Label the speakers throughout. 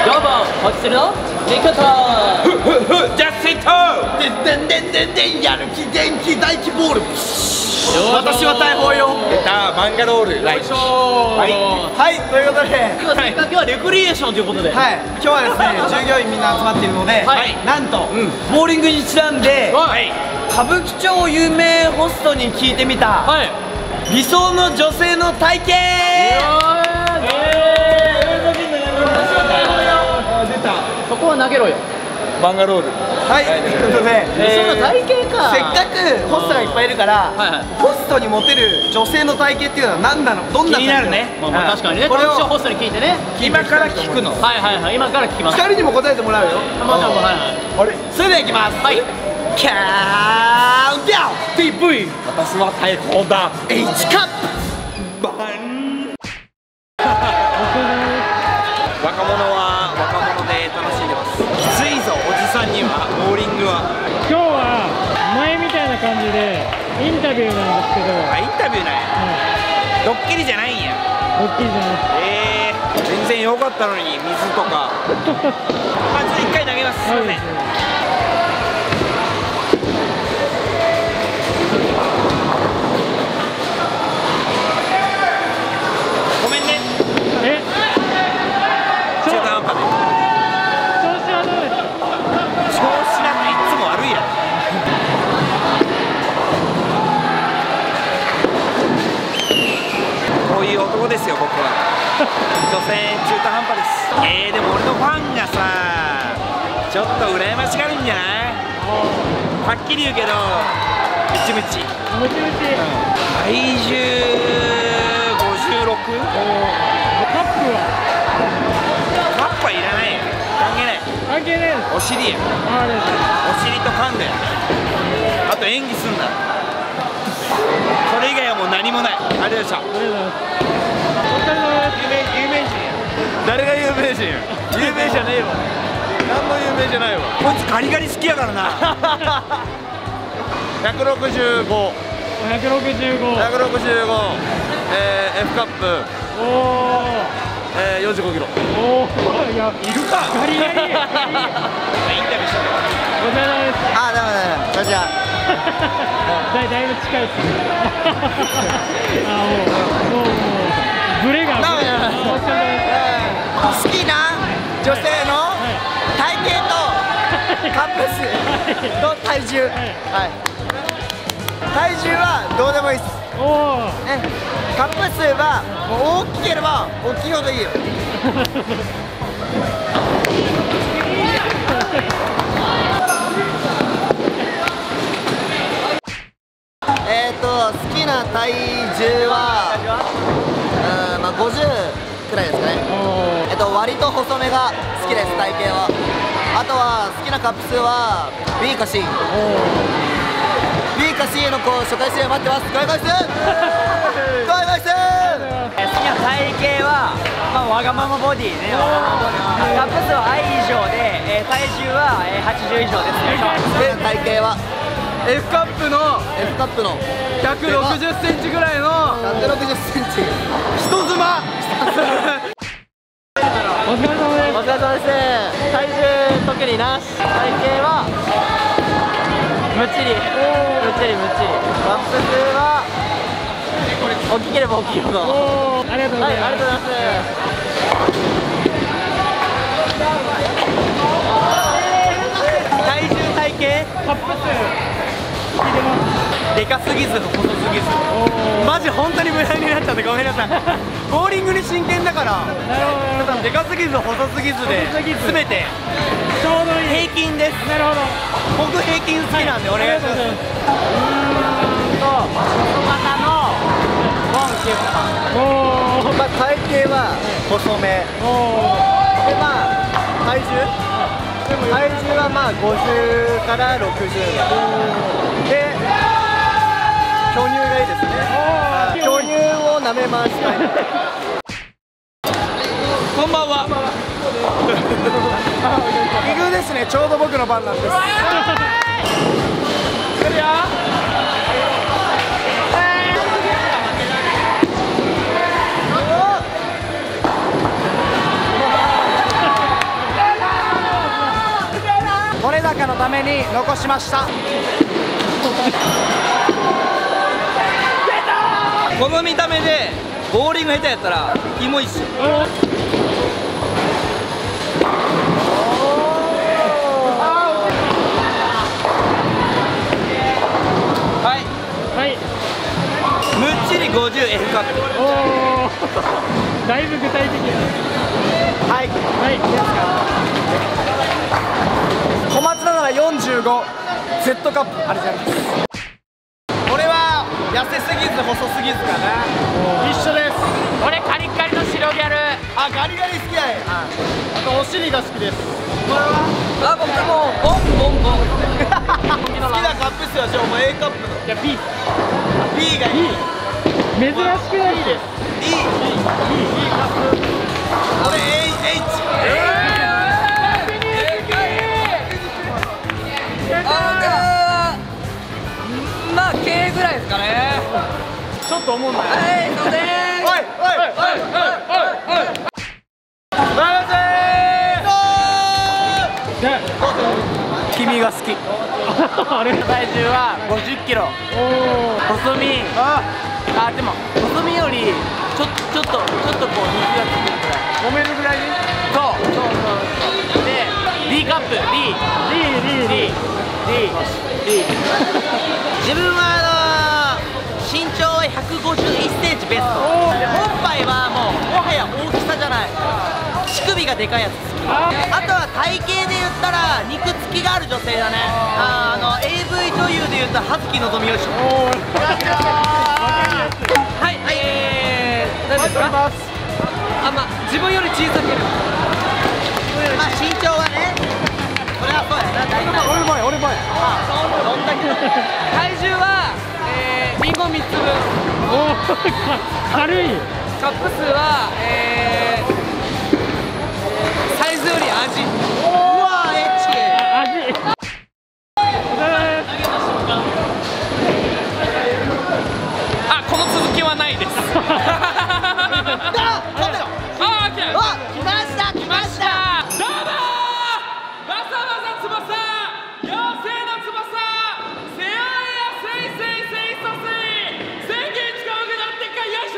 Speaker 1: どうも、ホステルのミコト
Speaker 2: ジャスティントでんでんでんでんでんやる気元気大気ボール私は大砲よマンガロールライトはい、ということで
Speaker 1: 今日はレクリエーションということで、
Speaker 2: はい、今日はですね、従業員みんな集まっているので、なんと、ボーリングにちなんで歌舞伎町有名ホストに聞いてみた理想の女性の体型。
Speaker 1: そこは投げろよ。
Speaker 2: バンガロール。はい、ということで、
Speaker 1: その体型か。
Speaker 2: せっかくホストがいっぱいいるから、ホストにモテる女性の体型っていうのは何なの？どんな？気になるね。
Speaker 1: まあ確かにね。これをホストに聞いてね。
Speaker 2: 今から聞くの。
Speaker 1: はいはいはい。今から聞きます。
Speaker 2: 2人にも答えてもらうよ。
Speaker 1: もちろん、はいはい。
Speaker 2: あれ？それではいきます。はい。カウントダウン TV。私は大砲だ。H カップ。バン。若者は若者で楽しんでます。きついぞおじさんにはボーリングは。
Speaker 3: 今日は前みたいな感じでインタビューなんですけど。
Speaker 2: あ、インタビューね。ドッキリじゃないんや。
Speaker 3: ドッキリじゃない。
Speaker 2: 全然良かったのに水とか。まず1回投げます。すいません。ごめんね。中途半端で。
Speaker 3: 調子はどうですか？
Speaker 2: 調子なんかいつも悪いやん。こういう男ですよ僕は。所詮中途半端です。でも俺のファンがさちょっと羨ましがるんじゃない？はっきり言うけどムチムチ。
Speaker 3: ムチムチ。
Speaker 2: 体重56？
Speaker 3: カップは？
Speaker 2: カップはいらないよ。関係ない。
Speaker 3: 関係ないです。
Speaker 2: お尻や。お尻と噛んだよ。あと演技すんだ。それ以外はもう何もない。ありがとうございました。有名人や。誰が有名人や。有名じゃねえわ。何も有名じゃないわ。こいつガリガリ好きやからな。165。F カップ。45キロ。いや、いるか。ガリガリ。インタビューしてる。
Speaker 3: お疲れ様です。
Speaker 2: あ、ダメ。こんにちは。
Speaker 3: だいぶ近いですね。もうブレが。
Speaker 2: 好きな女性の体型とカップ数と体重。体重はどうでもいいです。カップ数はもう大きければ大きいほどいいよ。好きな体重はまあ50くらいですかね。割と細めが好きです。体型は。あとは好きなカップ数は B か C。B か C の初回指令待ってます。開会して好きな体型は、わがままボディね。カップ数は I 以上で、体重は80以上ですね。好きな体型はF カップの160センチぐらいの160センチ人妻。
Speaker 3: お疲れ様です。
Speaker 1: お疲れ様です。体重特になし。体型はむっちり。カップ数は大きければ大きいほど。
Speaker 3: ありがとうございます。
Speaker 1: ありがとうございます。
Speaker 2: 体重体型
Speaker 3: カップ数
Speaker 2: でかすぎず細すぎず。マジ本当に無駄になっちゃってごめんなさい。ボーリングに真剣だから。でかすぎず細すぎずで全て
Speaker 3: ちょうどいい
Speaker 2: 平均です。
Speaker 3: なるほど。
Speaker 2: 僕平均好きなんでお願いします。
Speaker 1: 細型のボンキュッパ。
Speaker 2: 体型は細めで、体重は50から60で、巨乳がいいですね。巨乳を舐め回したい。こんばんは。奇遇ですね。ちょうど僕の番なんです。来るよ。 めに残しました。この見た目でボーリング下手やったらキモいっすよ。はい
Speaker 3: はい。
Speaker 2: むっちり 50F カップ。
Speaker 3: おお。だいぶ具体的。
Speaker 2: はい
Speaker 3: はい。
Speaker 2: 小松菜なら 45Z カップありがとうございます。これは痩せすぎず細すぎずかな。
Speaker 1: 一緒です。俺カリッカリの白ギャル。
Speaker 2: あ、ガリガリ好きやい。
Speaker 1: あとお尻が好きです。
Speaker 2: これはあ、僕もボンボンボン好きなカップ数はじゃあお前 A カップの。
Speaker 3: いや B。
Speaker 2: B がいい。
Speaker 3: 珍しくないです。
Speaker 2: E カップ。俺 H。まあ K ぐらいですかね。
Speaker 1: ちょっと思うんだよ。
Speaker 2: はい、そうでーす。おいおいおいおいおい。君が好き。
Speaker 3: あれ。
Speaker 1: 体重は50キロ。
Speaker 3: おお。
Speaker 1: 細身。あ、でも細身よりちょっとこう肉がつくぐらい。
Speaker 2: 揉めるぐらいに。
Speaker 1: そう。で、D カップ。D。自分は身長は151センチベスト。で、おっぱいはもはや大きさじゃない。乳首がでかいやつ好き。あとは体型で言ったら肉付きがある女性だね。AV 女優で言ったら葉月のぞみよし。はい、何ですか？自分より小さければ。まあ身長はね。これはそうやな。大体。
Speaker 2: 俺前。
Speaker 1: どんだけ。体重はリンゴ3つ分。
Speaker 3: おお。軽い。
Speaker 1: カップ数はサイズより味。うわー、エッチ。
Speaker 3: 味。
Speaker 1: あ、この続きはないです。来ました。どうもー。わざわざ翼。妖精の翼。せややせいせいせいさせい。宣言近くなってかよいしょ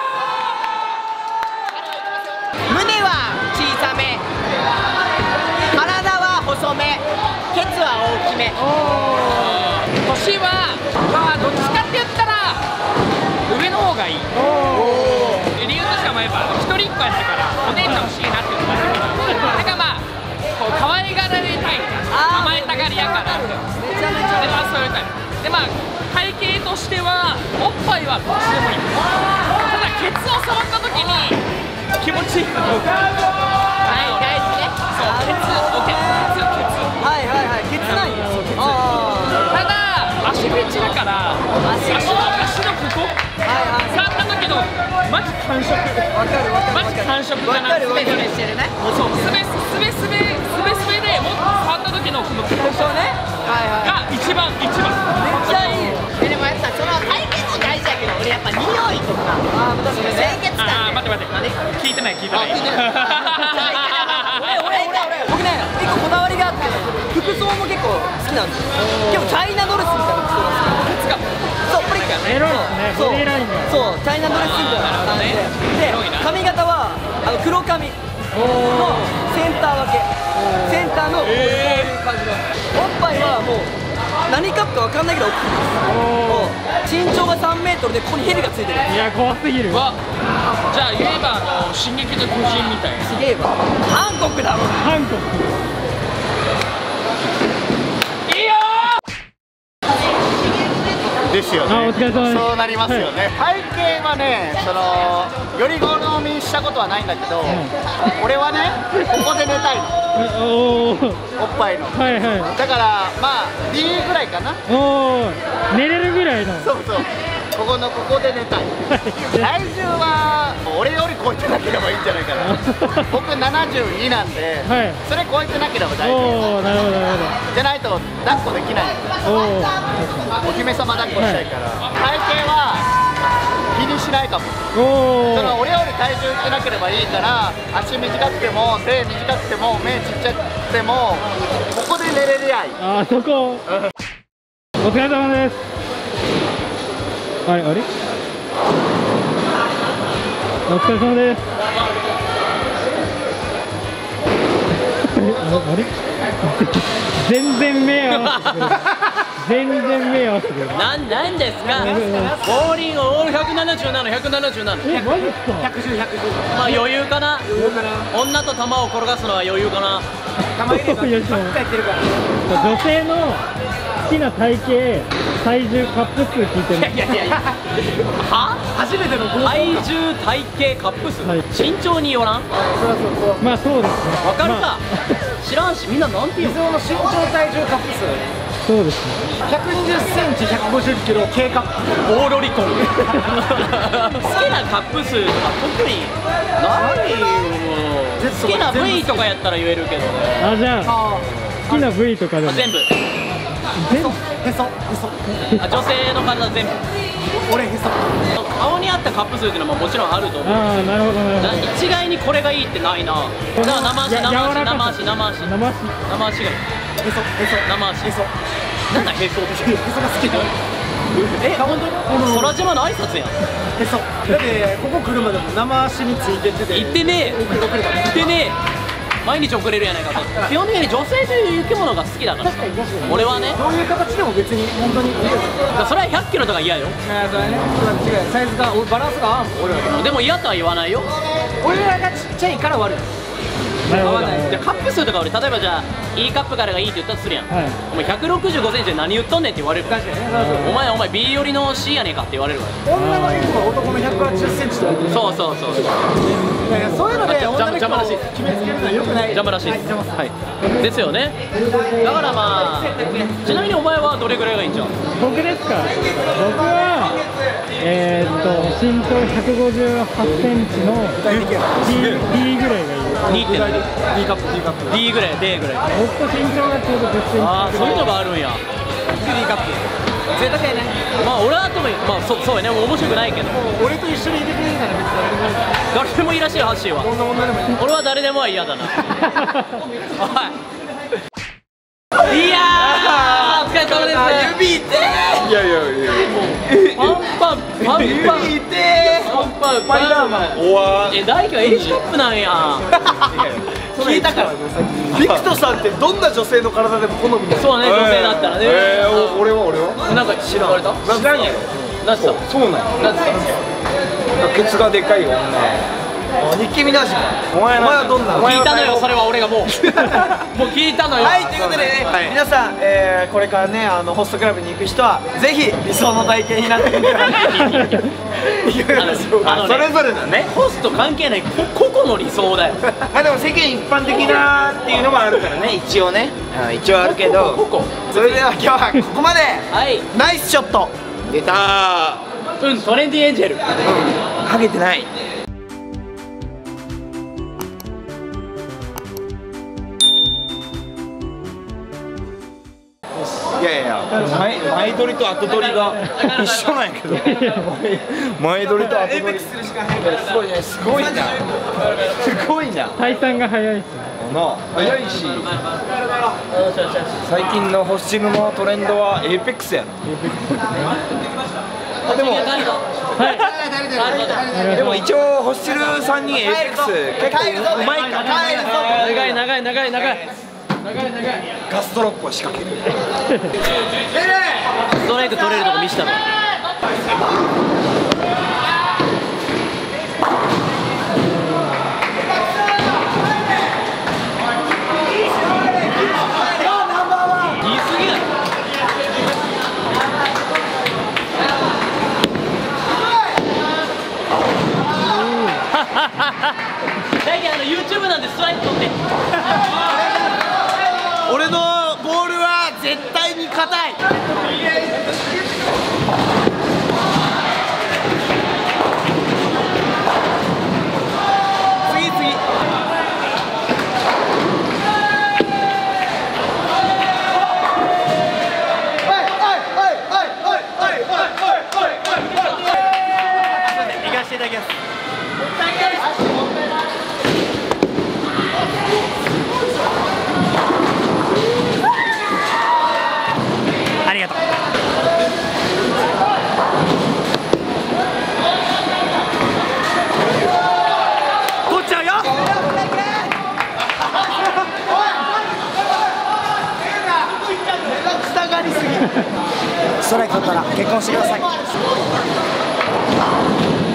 Speaker 1: ー。胸は小さめ。体は細め。ケツは大きめ。年はまあどっちかって言ったら上の方がいい。理由としてはまあやっぱ一人っ子やったからお姉ちゃん欲しいなっていうのがあるけど、なんかまあこう可愛がられたい、甘えたがりやからめちゃめちゃで、まあそういうタイプで、まあ体型としてはおっぱいはどっちでもいい。ただケツを触った時に気持ちいいかどうか。はい、大事ね。そう、ケツ、ケツ。
Speaker 2: はいはいはい。ケツないよ。
Speaker 1: ただ足フェチだから足のここ触った時のマジ感触。マジ感触だな。スベスベしてるね。そう、スベでもっと触った時のこの感触ねが一番。めっちゃいい。でもやっぱその体験も大事やけど、俺やっぱ匂いとか清潔感。待って聞いてない。僕ね、一個こだわりがあって、服装も結構好きなんですよ。結構チャイナドレスみたいな服装が好き。そう、プリックやね。
Speaker 3: エロいですね。ボディラインが。
Speaker 2: そう、チャイナドレスみたいな感じで。で、髪型は黒髪のセンター分け。センターのこういう感じの。おっぱいはもう何カップか分かんないけど大きいです。身長が3メートルでここにヘリがついてる。
Speaker 3: いや怖すぎる。
Speaker 1: じゃあ言えば進撃の巨人みたいな。
Speaker 2: すげえわ。韓国だろ。
Speaker 3: 韓国。
Speaker 1: いいよ
Speaker 4: ですよね。
Speaker 3: お疲れ様です。
Speaker 4: そうなりますよね。体型はね、より好みしたことはないんだけど、俺はね、ここで寝たいの。
Speaker 3: お
Speaker 4: っぱいの。
Speaker 3: はいはい。
Speaker 4: だからまあ D ぐらいかな。
Speaker 3: おお、寝れるぐらいの。
Speaker 4: そう。ここで寝たい。体重は俺より超えてなければいいんじゃないかな。僕72なんで、
Speaker 3: はい、
Speaker 4: それ超えてなければ大丈夫。
Speaker 3: おお、なるほど。
Speaker 4: じゃないと抱っこできない。お姫様抱っこしたいから。体型は気にししないかも。
Speaker 1: おお。
Speaker 4: その俺より体重ってなければいいから、足短くても手短くても目ちっちゃくてもここで寝れりゃいい。
Speaker 3: あそこ。お疲れ様です。あれお疲れ様です。あれ全然目合わせてくる。全然目合わせてくる。
Speaker 1: なんですか。ボーリングオール177、177。
Speaker 3: え、マジっすか。
Speaker 2: 110、110。
Speaker 1: まあ余裕かな。
Speaker 2: 余裕かな。
Speaker 1: 女と球を転がすのは余裕かな。
Speaker 2: 玉入れば
Speaker 3: いやでも
Speaker 2: ばっかやってるから。
Speaker 3: 女性の好きな体型、体重、カップ数聞いてる。
Speaker 1: いやは
Speaker 2: 初めての合コン。
Speaker 1: 体重、体型、カップ数、
Speaker 3: はい
Speaker 1: 身長によらん。
Speaker 3: まあそうですね。
Speaker 1: わかるか、
Speaker 3: まあ
Speaker 1: 知らんし、みんななんて言うの。
Speaker 2: 理想の身長体重カップ数。
Speaker 3: そうですね。
Speaker 2: 120センチ、150キロ、K カップ。
Speaker 1: オーロリコン好きなカップ数とか特にないよ。好きな部位とかやったら言えるけどね。
Speaker 3: あ、じゃあ好きな部位とかでも
Speaker 1: 全部。
Speaker 3: 全部。
Speaker 2: へそ。
Speaker 1: あ、女性の体全部。
Speaker 2: 俺へそ。
Speaker 1: 顔に合ったカップ数っていうのももちろんあると思う。
Speaker 3: ああ、なるほどなるほど。
Speaker 1: 一概にこれがいいってないな。だから生足がいい。
Speaker 3: 生足。
Speaker 1: 生足。
Speaker 2: へそ。
Speaker 1: 生足。
Speaker 2: へそ。
Speaker 1: なんだへそって。
Speaker 2: へそが好きだ。
Speaker 1: え、本当に空島の挨拶やん。
Speaker 2: へそ。だってここ来るまでも生足についてってて。
Speaker 1: 行ってねえ。
Speaker 2: 遅れた。
Speaker 1: 行ってねえ。毎日遅れるやないかと。基本的に女性という生き物が好きだからさ。俺はね。
Speaker 2: どういう形でも別に本当にいいよ。
Speaker 1: それは100キロとか嫌よ。
Speaker 2: それね。違う。サイズがバランスが合わんもん俺ら。
Speaker 1: でも嫌とは言わないよ。
Speaker 2: 俺らがちっちゃいから悪い。
Speaker 3: なるほど。
Speaker 2: 合わない。
Speaker 1: じゃあカップ数とか俺例えばじゃあいいカップからがいいって言ったとするやん。
Speaker 3: はい。
Speaker 1: お前165センチで何言っとんねんって言われるから。
Speaker 2: 確かにね。
Speaker 1: お前 B 寄りの C やねんかって言われるから。
Speaker 2: 女の人は男の180センチとか。
Speaker 1: そう。
Speaker 2: いやそういうので女の人
Speaker 1: 邪魔らしい
Speaker 2: を決めつけるのは良くない。
Speaker 1: 邪魔らしいです。
Speaker 2: はい。
Speaker 1: はい。ですよね。だからまあちなみにお前はどれぐらいがいいんじゃん。
Speaker 3: 僕ですか。僕は身長158センチの D ぐらいがいい。
Speaker 1: 2.7
Speaker 2: D カップ
Speaker 1: D ぐらい D ぐらい。
Speaker 3: 僕と身長がちょうど10センチ。
Speaker 1: ああ、そういうのがあるんや。
Speaker 2: D カップ贅沢やね。
Speaker 1: まあ俺はともまあそうやね、面白くないけど
Speaker 2: 俺と一緒にいてくれるなら別に
Speaker 1: 誰でもいいらしいよハッシーは。
Speaker 2: どんな女でもいい。
Speaker 1: 俺は誰でもは嫌だな。おい、いやーお疲れ様です。
Speaker 2: 指痛い。いや
Speaker 1: パンパン
Speaker 2: 指痛い。
Speaker 1: パン
Speaker 2: おわ
Speaker 1: 大輝は A カップなんや。
Speaker 2: 聞いたからビクトさんってどんな女性の体でも好みだ。
Speaker 1: そうね、女性だったらね。
Speaker 2: 俺は
Speaker 1: なんか知らん。
Speaker 2: 知らんやろ。
Speaker 1: 何した
Speaker 2: そうなんや。
Speaker 1: 何した
Speaker 2: ケツがでかい女。ニッキー・ミナージュ。お前はどんな。
Speaker 1: 聞いたのよ、それは俺がもう聞いたのよ。
Speaker 2: はい、ということでね、皆さん、これからね、ホストクラブに行く人はぜひ理想の体型になってみては
Speaker 1: それぞれだね。ホスト関係ない個々の理想だよ。
Speaker 2: まあでも世間一般的なっていうのもあるからね、一応ね、一応あるけど。それでは今日はここまで。
Speaker 1: はい、
Speaker 2: ナイスショット出たー。
Speaker 1: トレンディエンジェル
Speaker 2: ハゲてない。いや前撮りと後撮りが一緒なんやけど前撮りと後撮りすごいね、すごいな、すごいな。
Speaker 3: 退散が早いっすね。
Speaker 2: 早いし、最近のホスチルのトレンドはエイペックスやな。でもでも一応ホスチル3人エイペックス結構うまいから。
Speaker 1: 長い
Speaker 2: ガストロップを仕掛ける。
Speaker 1: ストライク取れるとこ見したの。言い過ぎだよ。最近YouTube なんでストライク取って。
Speaker 2: 俺のボールは絶対に硬い。 ストライク取ったら結婚してください。